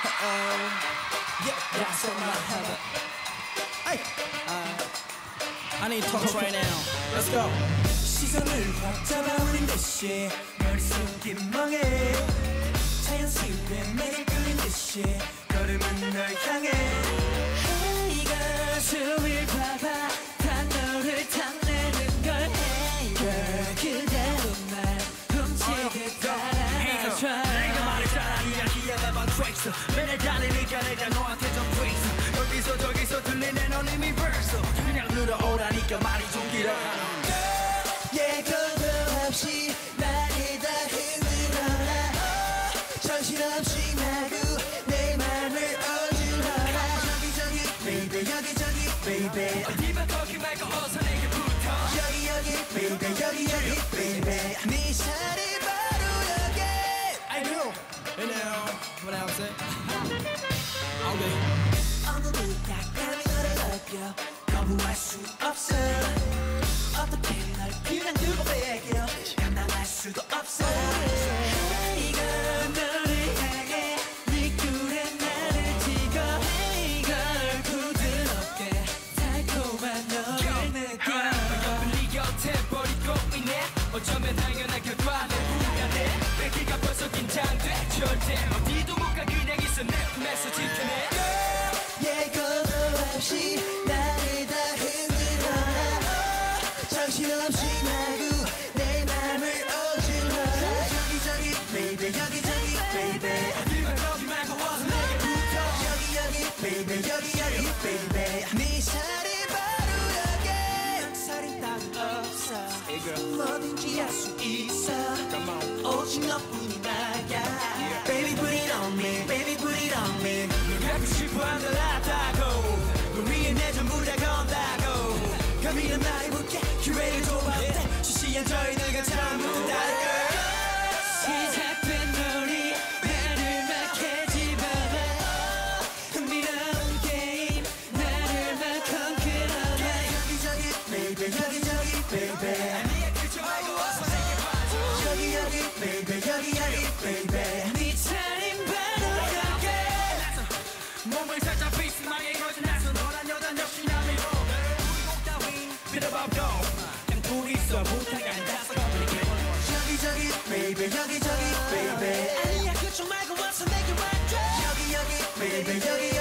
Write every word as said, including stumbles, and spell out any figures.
Yeah, that's all my heaven. Hey, uh, I need talk right now. Let's go. 시선을 확 잡아오는 듯이 머릿속이 멍해 자연스레 매일 끓인 듯이 걸음은 널 향해 Hey 가슴을 봐봐 다 너를 탐내는 걸 Hey girl 그대로만 훔치게 따라줘 내가 말했잖아 이야기야 나만 트랙스 맨날 달리니까 내가 너한테 좀 트랙스 여기서 저기서 들리는 어림이 벌써 그냥 들어오라니까 말이 좀 길어 예고도 없이 나를 다 흔들어라 정신없이 마구 내 맘을 어지러라 저기 저기 baby 여기 저기 baby 어디만 거기 말고 어서 내게 붙어 여기 여기 baby 여기 여기 baby 네 자리 바로 여기 I do You know what I was saying? Okay 어느덧 감이 너를 느껴 거부할 수 없어 어떻게 널 그냥 두고 배겨 감당할 수도 없어 이건 너를 향해 네 꿀에 나를 찍어 이걸 부드럽게 달콤한 너를 느껴 너를 네 곁에 버리고 있네 어쩌면 당연한 결과를 불안해 뺏기가 벌써 긴장돼 절대 어디도 못 가 그냥 있어 내 품에서 지켜내 예고도 없이 나를 다 흔들어라 정신없이 마구 내 맘을 어지러라 저기 저기 baby 여기 저기 baby 어디만 거기 말고 어서 내게 붙어 여기 여기 baby 여기 여기 baby 네 자리 바로 여기 역설이 따로 없어 뭐든지 할 수 있어 오직 너뿐이 나야 Baby put it on me baby put it on me 널 갖고 싶어한 걸 알았다고 널 위해 내 전부 다 건다고 감히는 나를 묻게 기회를 줘봤대 시시한 저희들과 전부 다를 시작된 놀이 나를 막 해집어봐 흥미로운 게임 나를 막 컨quer어봐 여기 저기 baby 여기 저기 baby 아니야 그저 말고 어서 내게 봐줘 여기 여기 baby 여기 여기 baby 네 차림 바로 여기 몸을 살짝 비스하게 거짓나서 너란 여잔 역시 남의 로 빌어봐도 그냥 둘이서 못하게 앉아서 여기 저기 baby 여기 저기 baby 아니야 그쪽 말고 와서 내게 와줘 여기 여기 baby 여기